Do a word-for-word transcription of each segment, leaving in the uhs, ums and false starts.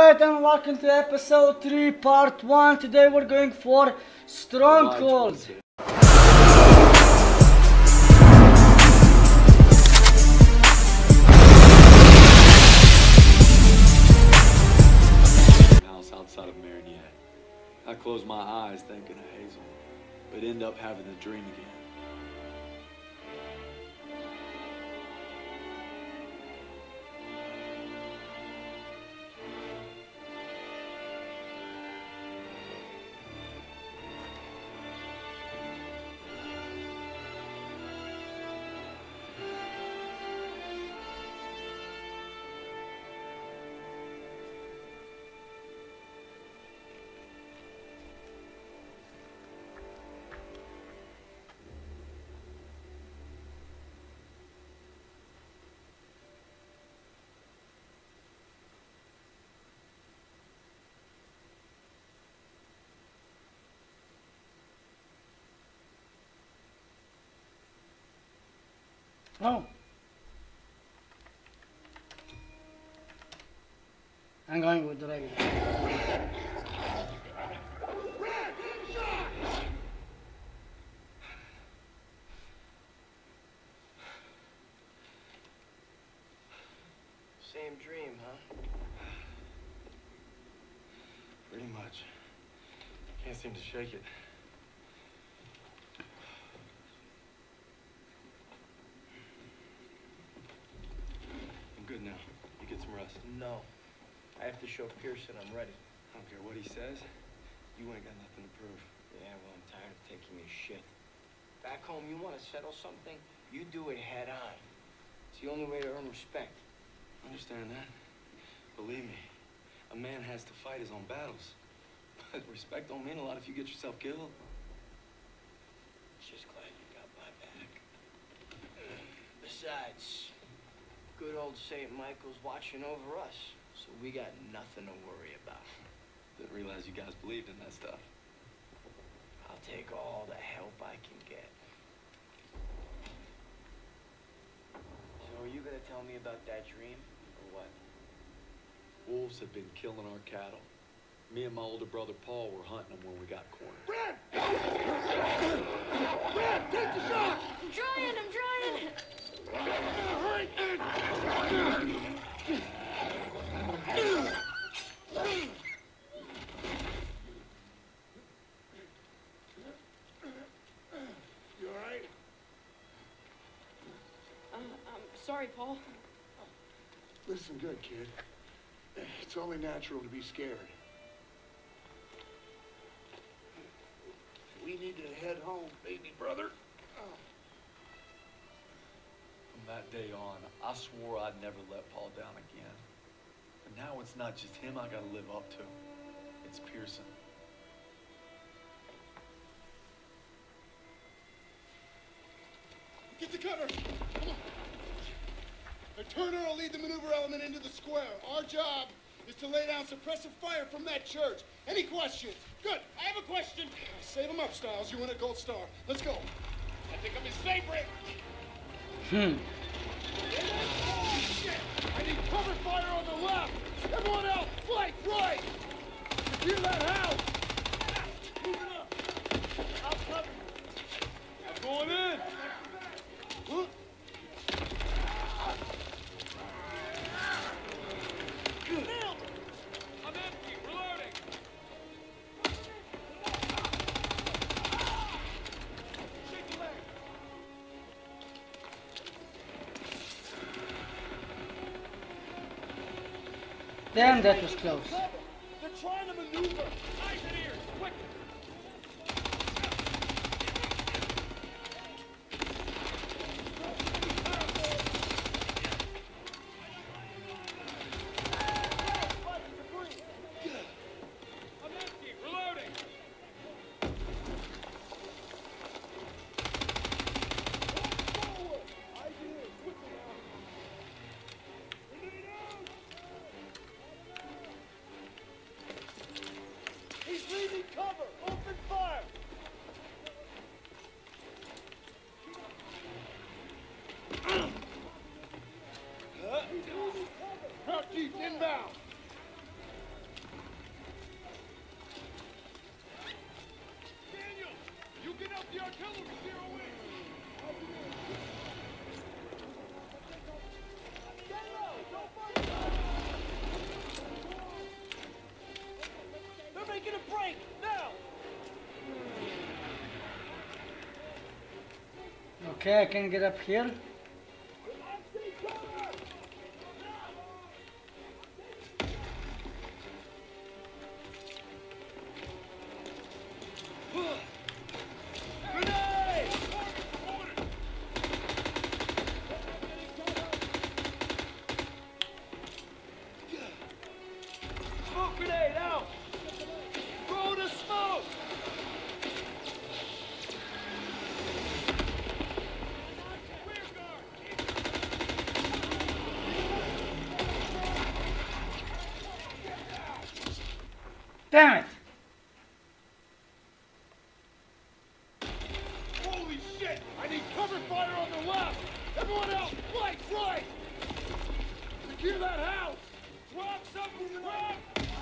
Alright, and welcome to episode three, part one. Today we're going for Stronghold. House outside of Marigny. I closed my eyes thinking of Hazel, but end up having the dream again. Oh. I'm going with the regular. Same dream, huh? Pretty much. Can't seem to shake it. Good now. You get some rest. No. I have to show Pearson I'm ready. I don't care what he says. You ain't got nothing to prove. Yeah, well, I'm tired of taking his shit. Back home, you want to settle something, you do it head on. It's the only way to earn respect. I understand that. Believe me, a man has to fight his own battles. But respect don't mean a lot if you get yourself killed. Just glad you got my back. Besides, good old Saint Michael's watching over us, so we got nothing to worry about. Didn't realize you guys believed in that stuff. I'll take all the help I can get. So are you gonna tell me about that dream, or what? Wolves have been killing our cattle. Me and my older brother Paul were hunting them when we got cornered. Brad! Brad, take the shot! I'm trying, I'm trying! You all right? Uh, I'm sorry, Paul. Listen good, kid. It's only natural to be scared. We need to head home, baby brother. From that day on, I swore I'd never let Paul down again. But now it's not just him I gotta live up to. It's Pearson. Get the cover! Come on. Now, Turner will lead the maneuver element into the square. Our job is to lay down suppressive fire from that church. Any questions? Good. I have a question. Save them up, Styles. You win a gold star. Let's go. I think I'm his favorite. Hmm. Oh, shit! I need cover fire on the left. Everyone else, flank right. Secure that house. Move it up. I'll cover you. I'm going in. Huh? I'm empty. Reloading. Shake the leg. Damn, that was close. They're trying to maneuver. Eyes and ears. Quick. I'm empty. Reloading. Forward. Ideas. Quickly now. Grenade out. He's leaving cover. Okay, I can get up here. Smoke grenade out! Throw the smoke! Damn it! Holy shit! I need cover fire on the left! Everyone else, flank, right! Secure that house! Drop something, drop!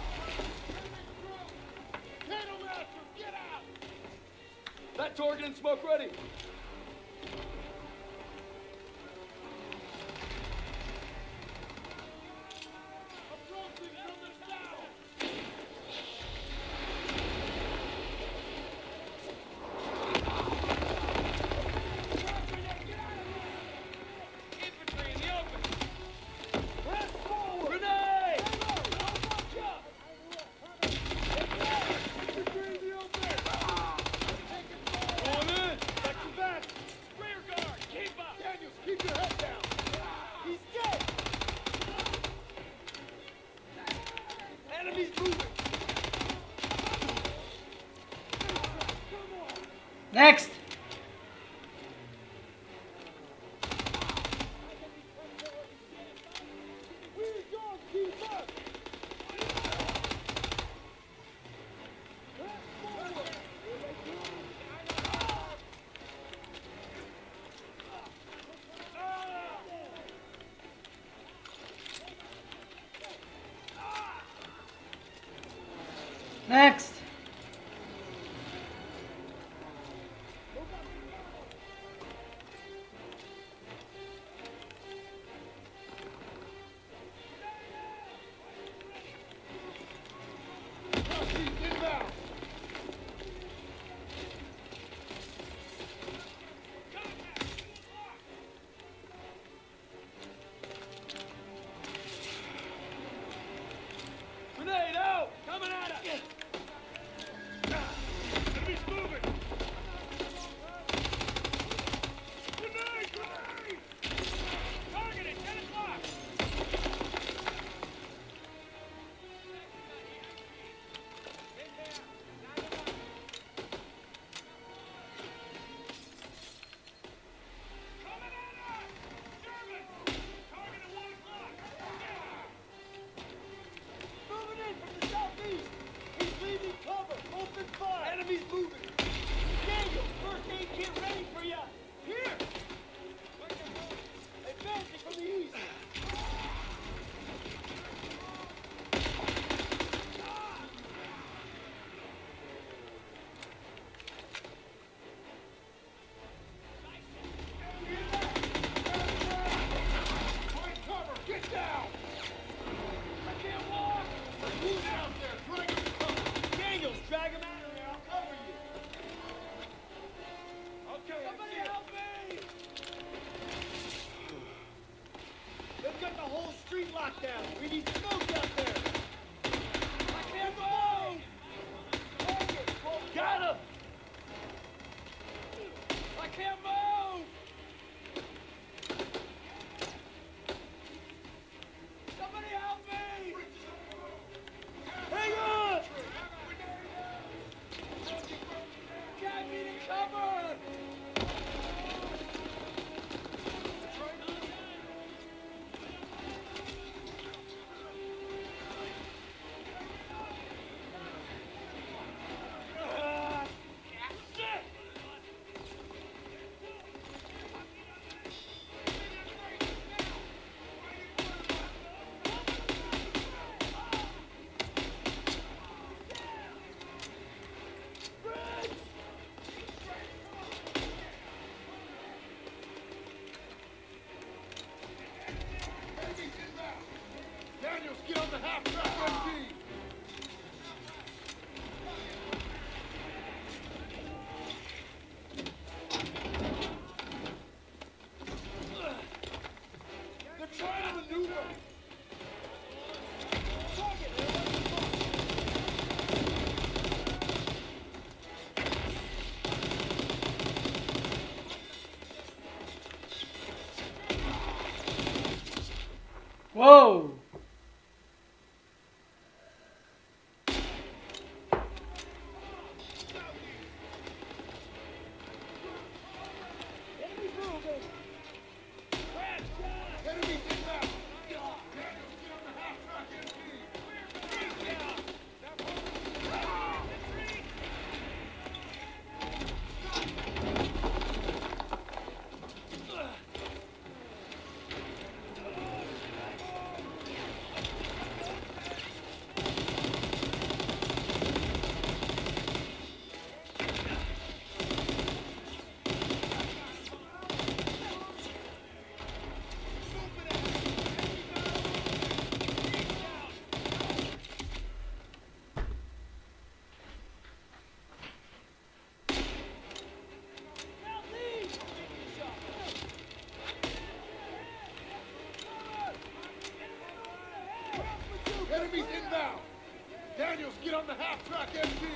Candlemaster, get out! That target and smoke ready! Approaching from the south! Infantry in the open. Press forward! Grenade! Going in! Back to back! Rear guard, keep up. Daniels, keep your head down! He's dead! Enemies moving! Next! We don't keep up! Next! Nazi, inbound! Grenade out! Coming at us! Enemies moving. Grenade, grenade. Targeted, ten o'clock. Coming at us! German! Target at one o'clock. Moving in from the southeast! He's leaving cover! Open fire! Enemies moving! Daniel, first aid kit ready for ya! Here! Advancing from the east! Find cover, get down! I can't walk! Who's out there? Drag him to cover! Daniels, drag him out of there! I'll cover you! Okay, I Somebody see it. help me! They've got the whole street locked down! We need smoke out there! I can't move! Target! Got him! I can't move! Somebody help me! Hang on! Get me to cover! Ah, shit! Enemies inbound! Daniels, get on the half-track M G! Whoa! Enemy moving. Crash, John. Enemies inbound. Daniels, get on the half-track M P. Enemies inbound. Daniels, get on the half-track M P.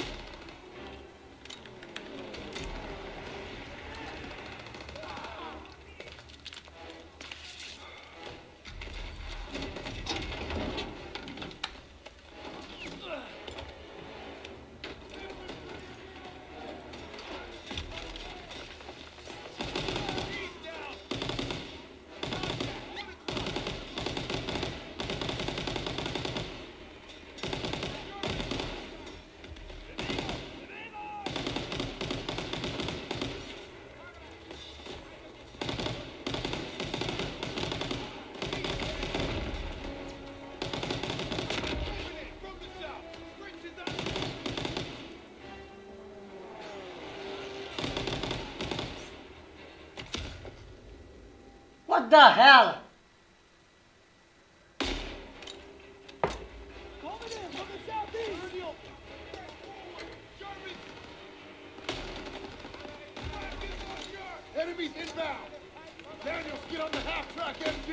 What the hell? Coming in from the southeast. Enemies inbound. Daniels, get on the half-track M P.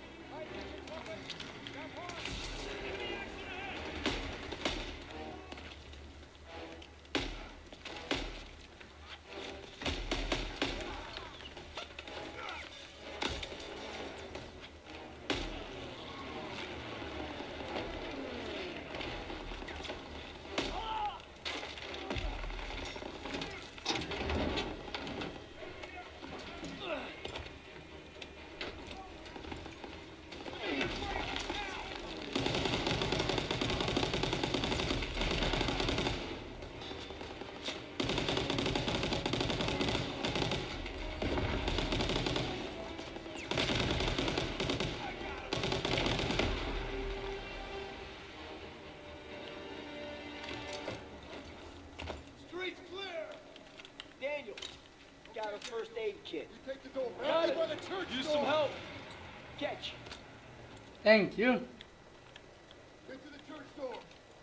Streets clear. Daniel, got a first aid kit. You take the door right by the church Use door. some help. Catch. Thank you. Get to the church door.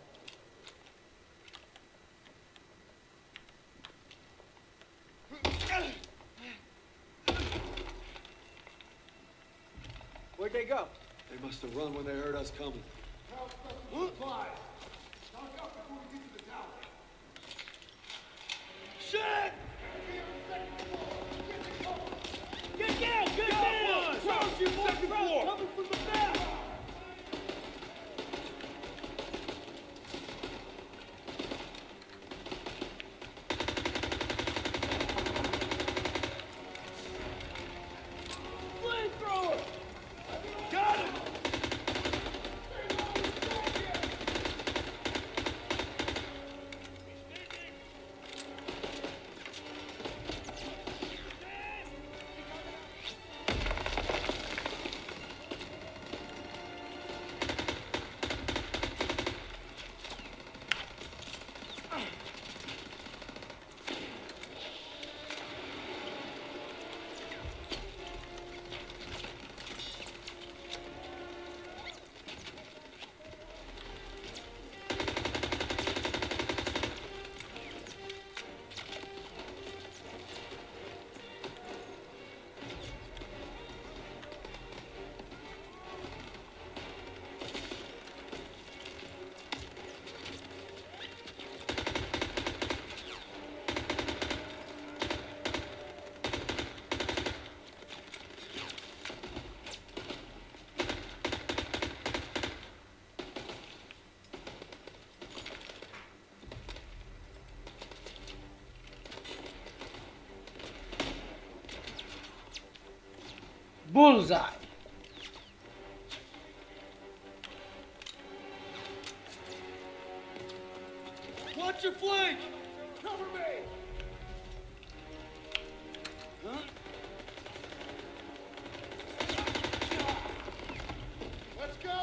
Where'd they go? They must have run when they heard us coming. Supplies. Stock up before we get to the tower. Shit! Get down! Get down! Crouch, you second floor! Coming from the back! Flamethrower! Got him! Bullseye. Watch your flank! Cover me! Huh? Let's go!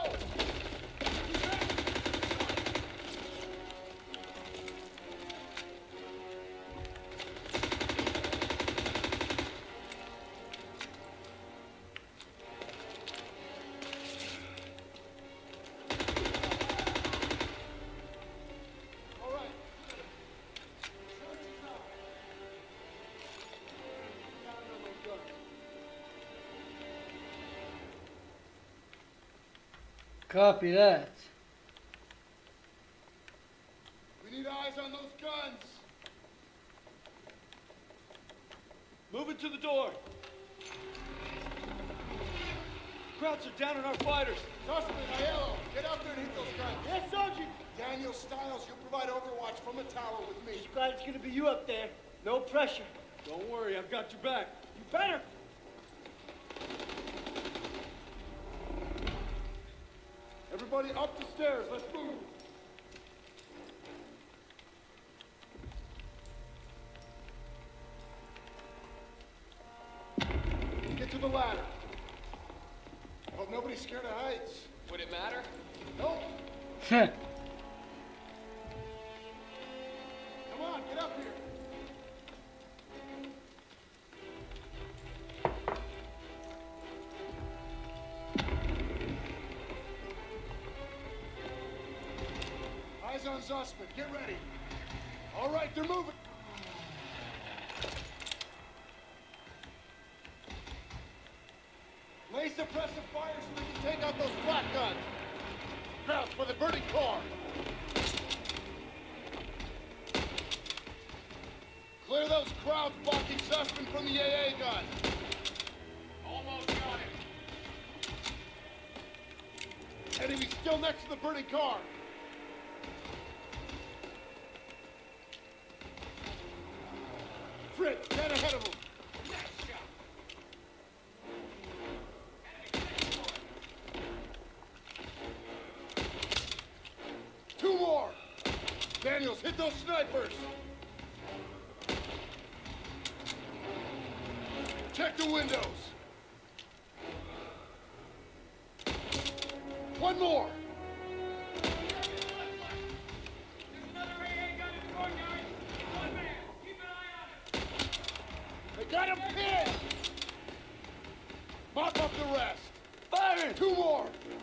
All right. Search is on. Got another gun. Copy that. We need eyes on those guns. Move it to the door. Krauts are down on our fighters. Zussman, Aiello, get out there and hit those guns. Yes, Sergeant. Daniel Stiles, you provide overwatch from a tower with me. Glad it's gonna be you up there. No pressure. Don't worry, I've got your back. You better. Everybody up the stairs. Let's move. Get to the ladder. Hope nobody's scared of heights. Would it matter? Nope. Heh. Come on, get up here. Eyes on Zussman. Get ready. All right, they're moving. Lay suppressive fire so we can take out those flak guns. Krauts for the burning car. Clear those crowds blocking Zussman from the A A gun. Almost got it. Enemy still next to the burning car. Fritz, get ahead of him. Two more. Daniels, hit those snipers. Check the windows. One more. There's another A A gun in the courtyard. One man. Keep an eye on it. They got him pinned. Mop up the rest. Fire! Two more.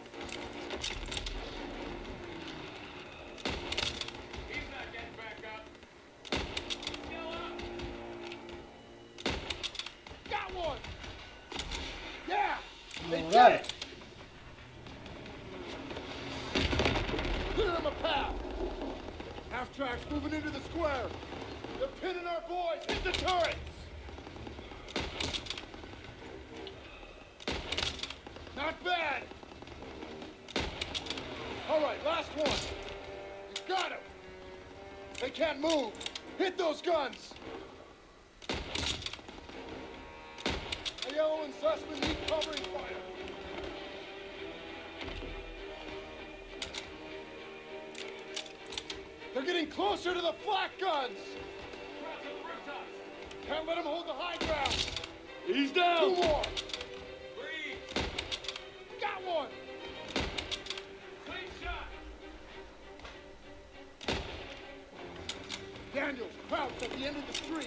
He's not getting back up. Still up. Got one. Yeah. They All did right. it. Clear them a path. Half tracks moving into the square. They're pinning our boys. Hit the turrets. Not bad. All right, last one. You got him. They can't move. Hit those guns. Aiello and Zussman need covering fire. They're getting closer to the flak guns. Krauts on the rooftops. Can't let them hold the high ground. He's down! Two more. Breathe. Got one. Clean shot. Daniels, Krauts at the end of the street.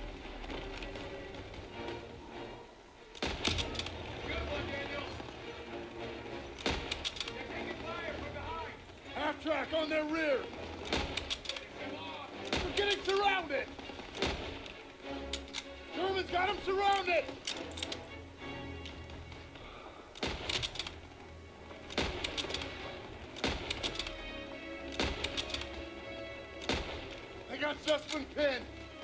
Good one, Daniels. They're taking fire from behind. Half track on their rear. We're getting surrounded. Germans got them surrounded. They got Zussman pinned.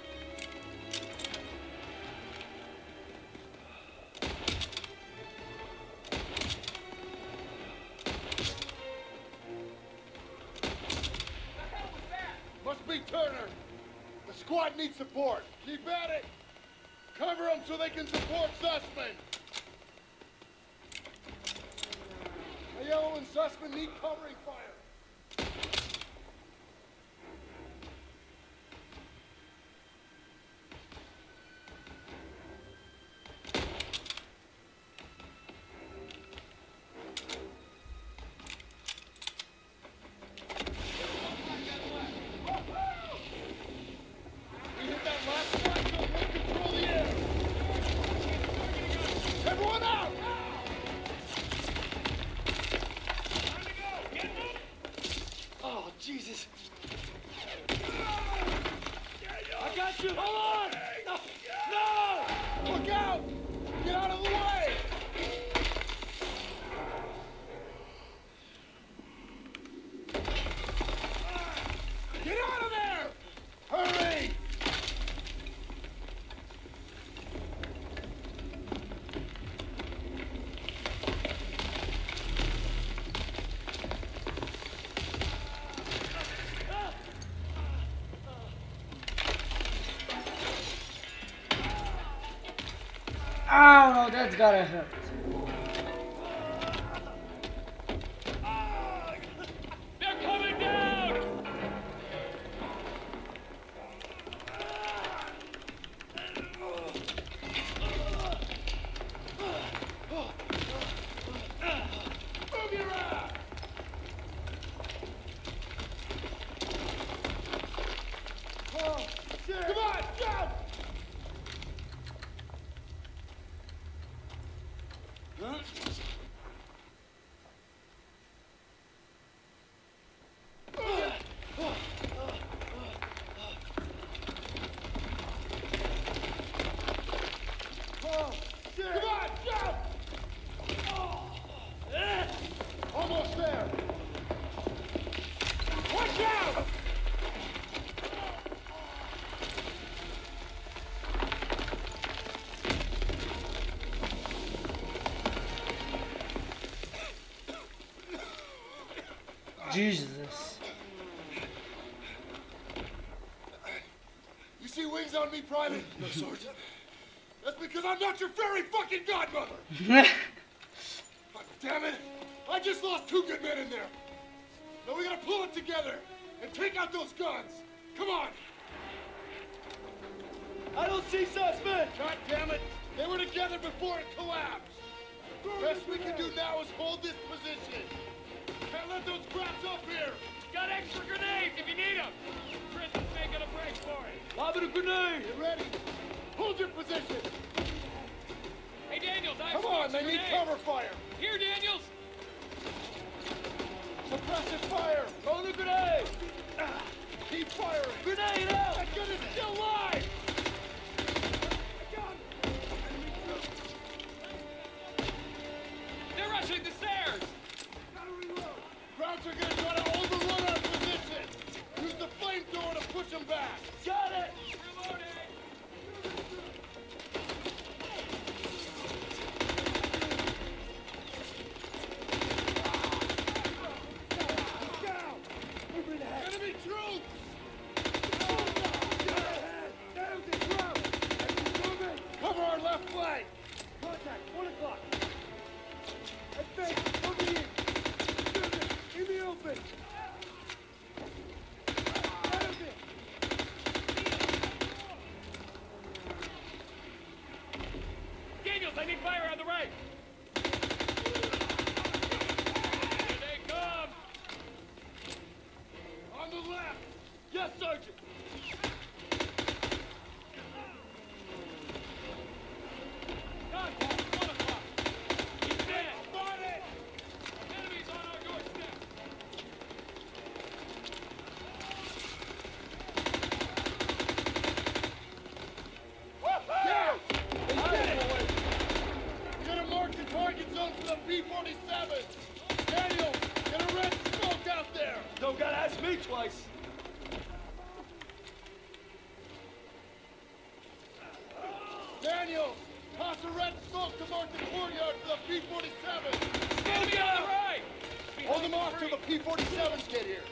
Must be Turner. The squad needs support. Keep at it. Cover them so they can support Zussman. The yellow and Zussman need covering fire. Jesus. I got you. Hold on. No. No. Look out. Get out of the way. Get out of there. Hurry. Oh no, that's gotta hurt. They're coming down! Move your ass. Oh, shit. Come on, jump. Huh? Oh, shit. Come on, jump. Almost there. Watch out. Jesus. You see wings on me, Private? No, Sergeant. That's because I'm not your fairy fucking godmother. God damn it. I just lost two good men in there. Now we gotta pull it together and take out those guns. Come on. I don't see Zussman. God damn it. They were together before it collapsed. Best we can do now is hold this position. Can't let those brats up here. Got extra grenades if you need them. Chris is making a break for it. Lobbing a grenade. Get ready. Hold your position. Hey, Daniels, I have Come on, some they need grenades. cover fire. Here, Daniels. Suppressive fire. Throw the grenade. Ah, keep firing. Grenade out. That gun is still alive. They're rushing the stairs. Krauts are gonna try to overrun our position. Use the flamethrower to push them back. Got it. Reloading. Enemy troops! Cover our left flank! Contact. One o'clock. Advance. Moving in. In the open. Daniels, I need fire on the right. Here they come. On the left! Yes, Sergeant. Contact. One o'clock. He's dead. Spotted! Enemies on our doorstep. Yeah! They did it! We gotta mark the target zone for the P forty-seven! Daniel, get a red smoke out there! Don't gotta ask me twice. Daniel, toss a red smoke to mark the courtyard for the P forty-seven! Enemy on the right. Hold them off till the P forty-sevens get here!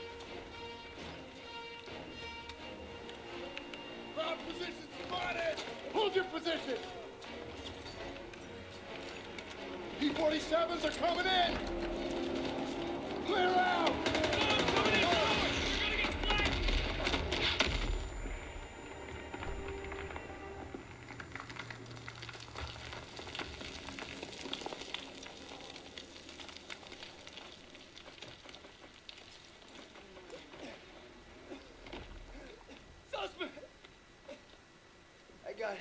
Ground position spotted! Hold your position! P forty-sevens are coming in! Clear out! Suspect! I got it.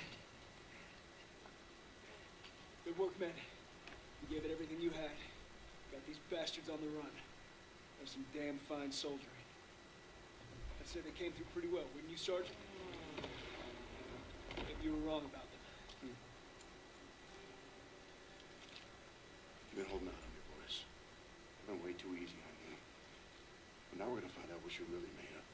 Good work, men. You gave it everything you had. Got these bastards on the run. There's some damn fine soldiering. I'd say they came through pretty well, wouldn't you, Sergeant? Maybe you were wrong about them. You've been holding out on me, boys. I've been way too easy on you. But now we're gonna find out what you're really made of.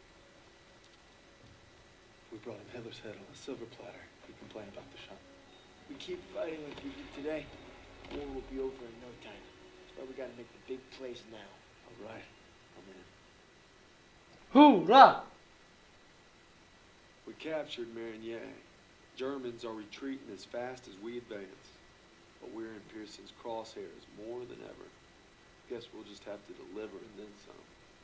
We brought him Hitler's head on a silver platter. We complain about the shot. We keep fighting like we did today. War will be over in no time. That's why we gotta make the big plays now. All right. I'm in. Hoorah! We captured Marigny. Germans are retreating as fast as we advance. But we're in Pearson's crosshairs more than ever. Guess we'll just have to deliver and then some.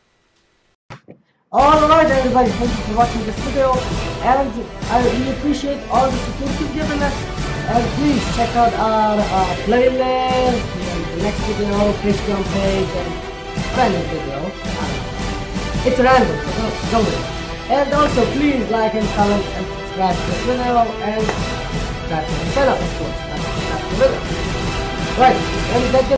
Alright everybody, thank you for watching this video, and I really appreciate all the support you've given us, and please check out our uh, playlist, the next video, Patreon page, and random videos. Uh, it's random, so don't, don't worry. And also please like and comment and subscribe to this video, and subscribe to the channel, of course, not subscribe to the video. Right, and that's it.